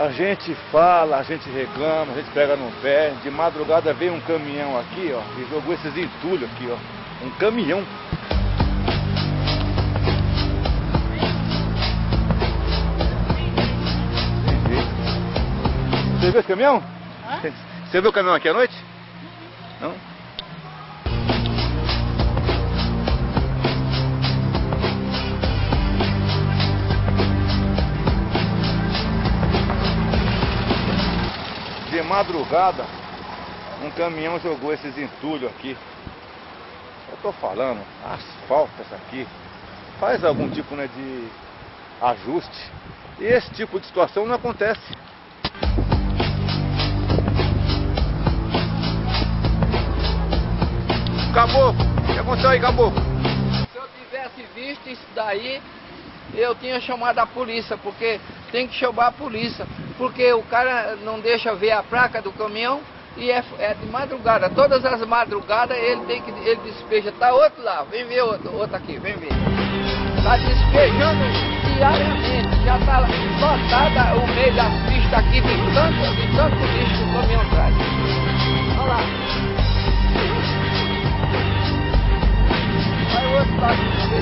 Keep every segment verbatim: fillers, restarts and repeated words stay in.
A gente fala, a gente reclama, a gente pega no pé. De madrugada veio um caminhão aqui, ó, e jogou esses entulhos aqui, ó. Um caminhão. Você viu esse caminhão? Hã? Você viu o caminhão aqui à noite? Não? De madrugada, um caminhão jogou esses entulhos aqui. Eu tô falando, asfalto essa aqui. Faz algum tipo, né, de ajuste. E esse tipo de situação não acontece. Caboclo, o que aconteceu aí, Caboclo? Se eu tivesse visto isso daí, eu tinha chamado a polícia, porque tem que chamar a polícia, porque o cara não deixa ver a placa do caminhão e é, é de madrugada. Todas as madrugadas ele tem que ele despeja. Tá outro lá, vem ver outro, outro aqui, vem ver. Tá despejando diariamente, já tá lotada o meio das pistas aqui de tanto, de tanto lixo que o caminhão traz. Olha lá. Aí o outro lado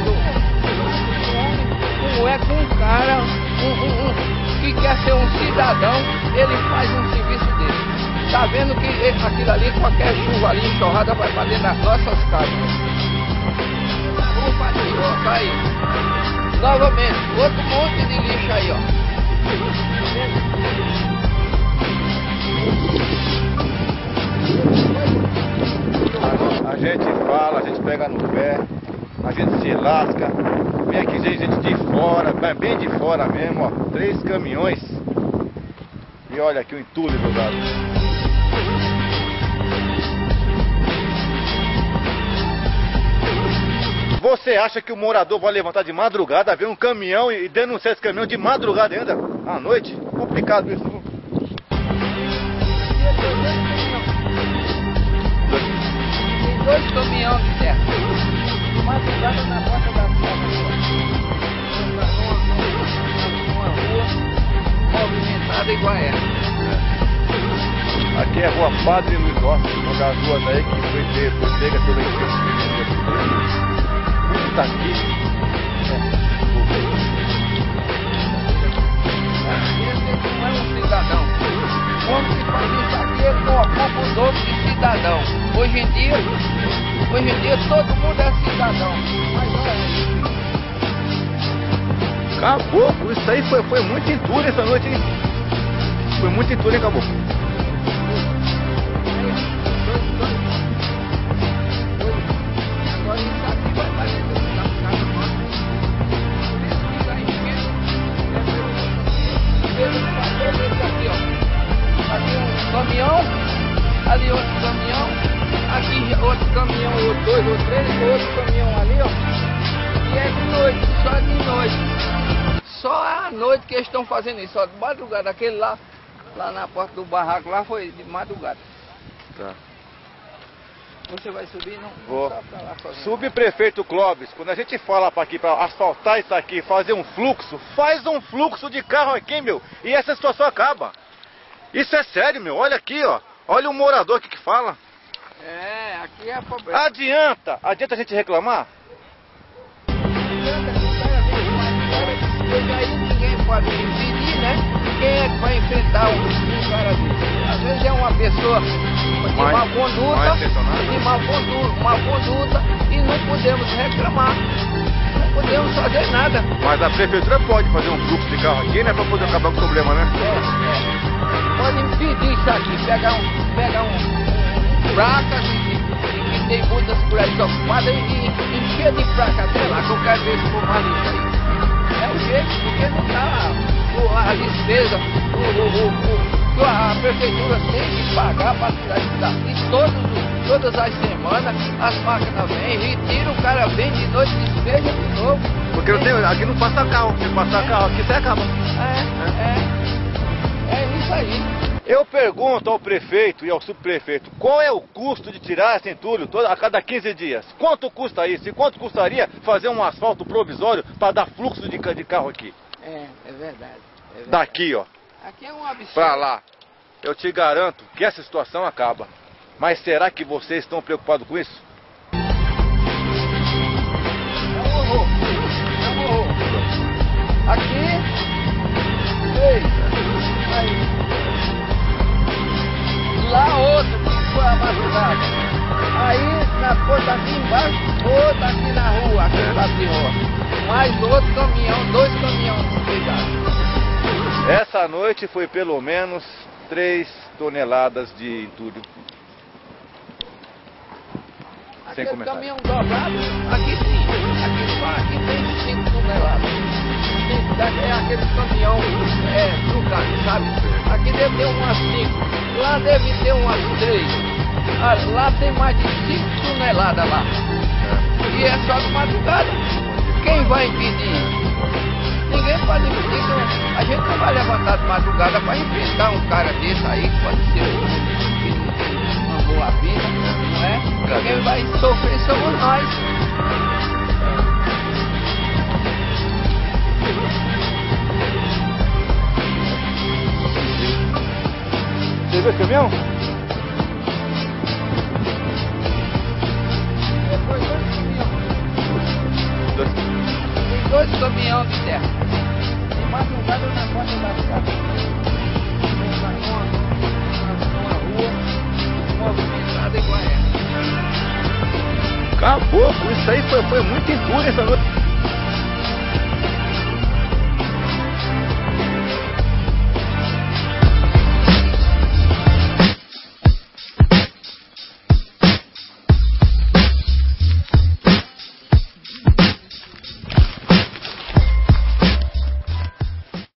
como é que um cara um, um, um, que quer ser um cidadão, ele faz um serviço dele. Tá vendo que ele, aquilo ali, qualquer chuva ali, enxurrada, vai para dentro das nossas casas. Opa, ó, tá aí. Novamente, outro monte de lixo aí, ó. A gente fala, a gente pega no pé, a gente se lasca. Vem aqui gente de fora, bem de fora mesmo, ó. Três caminhões. E olha aqui o entulho do lado. Você acha que o morador vai levantar de madrugada, ver um caminhão e denunciar esse caminhão de madrugada ainda? À noite? Complicado isso. Tem dois caminhões de terra. De madrugada na porta da casa. Uma rua movimentada igual essa. Aqui é a rua Padre Luiz Oscar, uma das ruas aí que foi, foi pega pela enchente. Tá aqui. Esse não é um cidadão. Quando se faz isso aqui, ele não ocupa o nome de cidadão. Hoje em dia, hoje em dia todo mundo é cidadão. Mas olha, Caboclo, isso aí foi, foi muito entulho essa noite, hein? Foi muito entulho, hein, Caboclo? aqui um caminhão, ali outro caminhão, aqui outro caminhão, ou dois ou três, outro caminhão ali, ó. E é de noite, só de noite. Só à noite que eles estão fazendo isso, só de madrugada. Aquele lá, lá na porta do barraco, lá foi de madrugada. Tá. Você vai subir? Não? Vou. Só pra lá, Subprefeito Clóvis, quando a gente fala para aqui, para asfaltar isso aqui, fazer um fluxo, faz um fluxo de carro aqui, meu, e essa situação acaba. Isso é sério, meu, olha aqui, ó. Olha o morador aqui que fala. É, aqui é problema. Adianta, adianta a gente reclamar? Adianta, o cara vem mais, e aí ninguém pode impedir, né? Quem é que vai enfrentar um, um cara desse? Às vezes é uma pessoa de Mais, má conduta, de má conduta, má conduta, e não podemos reclamar, não podemos fazer nada. Mas a prefeitura pode fazer um fluxo de carro aqui, né, para poder acabar com o problema, né? É, é. Pode impedir isso aqui, pegar um, pegar um, um placa que, que tem muitas por aí ocupadas e encher de placa até lá, que eu quero ver esse povo isso aí. É o jeito, porque não está a despesa, o, o, o, o a prefeitura tem que pagar para tirar isso daqui todos, todas as semanas, as máquinas vêm, retiram, o cara vem de noite, despeja de novo. Porque não tem, aqui não passa carro, se passar é. carro aqui você acaba. É, é, é isso aí. Eu pergunto ao prefeito e ao subprefeito, qual é o custo de tirar esse entulho todo, a cada quinze dias? Quanto custa isso? E quanto custaria fazer um asfalto provisório para dar fluxo de, de carro aqui? É, é verdade, é verdade. Daqui, ó. Aqui é um absurdo. Pra lá. Eu te garanto que essa situação acaba. Mas será que vocês estão preocupados com isso? É um horror. É um horror. Aqui. Ei. Aí. Lá outro que foi a madrugada. Aí na ponta aqui embaixo, outro aqui na rua, aqui no lado de rua. Mais outro caminhão, dois caminhões despejados. Essa noite foi pelo menos três toneladas de entulho. Sem Aquele comentário. caminhão dobrado, aqui sim, aqui só aqui tem cinco toneladas. Tem, é aquele caminhão é, trucado, sabe? Aqui deve ter umas cinco, lá deve ter umas três. Ah, lá tem mais de cinco toneladas lá. E é só de madrugada. Quem vai impedir? Ninguém pode impedir. A gente não vai levantar de madrugada para enfrentar um cara desse aí, que pode ser um que não tem uma boa vida, não é? Quem vai sofrer somos nós. Você viu esse caminhão? Depois dois caminhões. Dois. Tem dois caminhões de terra. De madrugada na porta da casa. Uma, uma rua movimentada igual essa. Acabou, isso aí foi, foi muito entulho essa noite.